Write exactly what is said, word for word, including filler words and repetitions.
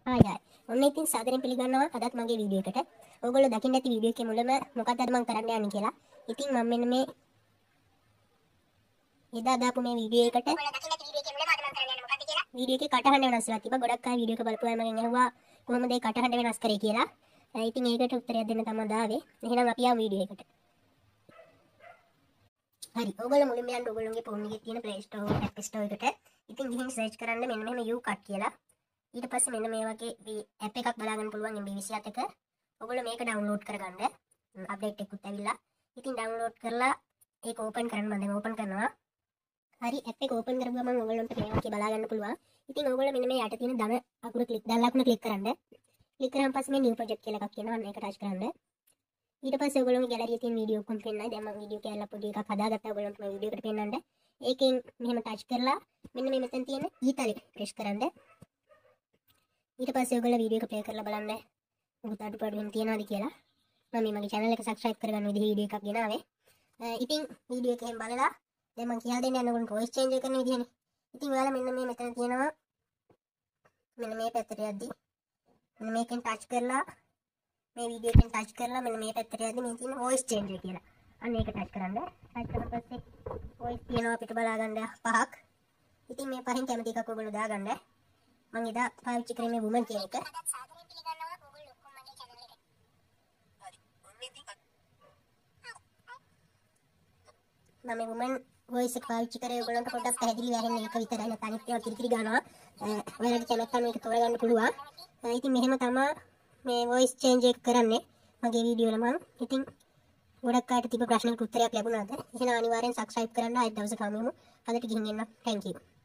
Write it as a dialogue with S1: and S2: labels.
S1: Hi hi. ඔන්න ඉතින් සාදරයෙන් පිළිගන්නවා අදත් මගේ වීඩියෝ එකට. ඔයගොල්ලෝ දකින්න ඇති වීඩියෝ එකේ මුලම මොකක්ද අද මම කරන්න යන්නේ කියලා. ඉතින් මම මෙන්න මේ එදා දාපු මේ වීඩියෝ එකට ඔයගොල්ලෝ දකින්න ඇති වීඩියෝ එකේ මුලම අද මම කරන්න යන්නේ මොකක්ද කියලා. වීඩියෝ එකේ කටහඬ වෙනස් වෙලා තිබ්බා. ගොඩක් අය වීඩියෝ එක බලපුවාම මගෙන් අහුවා කොහොමද ඒ කටහඬ වෙනස් කරේ කියලා. ඉතින් ඒකට උත්තරයක් දෙන්න තමයි දාවේ. එහෙනම් අපි යමු වීඩියෝ එකට. හරි. ඔයගොල්ලෝ මුලින්ම යන්න ඔයගොල්ලෝගේ ෆෝන් එකේ තියෙන Play Store App Store එකට. ඉතින් ගිහින් සර්ච් කරන්න මෙන්න මෙහෙම YouCut කියලා. ඊට පස්සේ මෙන්න මේ වගේ ඇප් එකක් බලා ගන්න පුළුවන් එම් බී විසිහත් එක. ඔයගොල්ලෝ මේක ඩවුන්ලෝඩ් කරගන්න. අප්ඩේට් එකකුත් ඇවිල්ලා. ඉතින් ඩවුන්ලෝඩ් කරලා ඒක ඕපන් කරන්න මම දැන් ඕපන් කරනවා. හරි ඇප් එක ඕපන් කරගුවම ඔයගොල්ලන්ට මේ වගේ බලා ගන්න පුළුවන්. ඉතින් ඔයගොල්ලෝ මෙන්න මේ යට තියෙන ධන අකුර ක්ලික් දැන් ලකුණ ක්ලික් කරන්න. ක්ලික් කරාන් පස්සේ මේ නිව් ප්‍රොජෙක්ට් කියලා එකක් එනවා. අන්න ඒක ටච් කරන්න. ඊට පස්සේ ඔයගොල්ලෝගේ ගැලරියේ තියෙන වීඩියෝ ඔක්කොම පෙන්නයි. දැන් මම වීඩියෝ කැලලා පොඩි එකක් හදාගත්තා ඔයගොල්ලන්ට මේ වීඩියෝ එකට පෙන්නන්න. ඒකෙන් මෙහෙම ටච් කරලා මෙන්න මේ මෙතන තියෙන ඊතලෙ ප්‍රෙස් කරන්න. ඊට පස්සේ ඔයගොල්ලෝ වීඩියෝ එක ප්ලේ කරලා බලන්න මොකද අඩුපාඩු වෙන තියනවාද කියලා. මම මේ මගේ channel එක subscribe කරගන්න විදිහ වීඩියෝ එකක් ගෙනාවේ. ඉතින් වීඩියෝ එකෙන් බලලා දැන් මම කියලා දෙන්න යන ඔයගොල්ලෝ voice change කරන විදිහනේ. ඉතින් ඔයාලා මෙන්න මේ මෙතන තියෙනවා මෙන්න මේ පැත්තට යද්දි මෙන්න මේකෙන් touch කරලා මේ වීඩියෝ එකෙන් touch කරලා මෙන්න මේ පැත්තට යද්දි මේ තියෙන voice change කියලා. අන්න ඒක touch කරන්න. touch කරලා පස්සේ voice තියෙනවා අපිට බලා ගන්න පහක්. ඉතින් මේ පහෙන් කැමති එකක් ඔයගොල්ලෝ දාගන්න. මම එදා පාවිච්චි කරේ මේ woman කියන එක. සාදරයෙන් පිළිගන්නවා ඔයගොල්ලෝ ඔක්කොම මගේ channel එකට. මම මේ woman voice එක පාවිච්චි කරේ ඔයගොල්ලන්ට පොඩ්ඩක් පැහැදිලි වෙන්න ඒක විතරයි. නැත්නම් අනිත් ඒවා කිරි කිරි ගන්නවා. ඔයාලගේ කැමැත්ත මේක තෝරගන්න පුළුවන්. ඉතින් මෙහෙම තමයි මේ voice change එක කරන්නේ මගේ වීඩියෝ වල මම. ඉතින් ගොඩක් අයට තිබ්බ ප්‍රශ්නකට උත්තරයක් ලැබුණාද? එහෙනම් අනිවාර්යෙන් subscribe කරන්න ආයෙත් දවසක හමුවෙමු. අදට ගිහින් එන්න. thank you.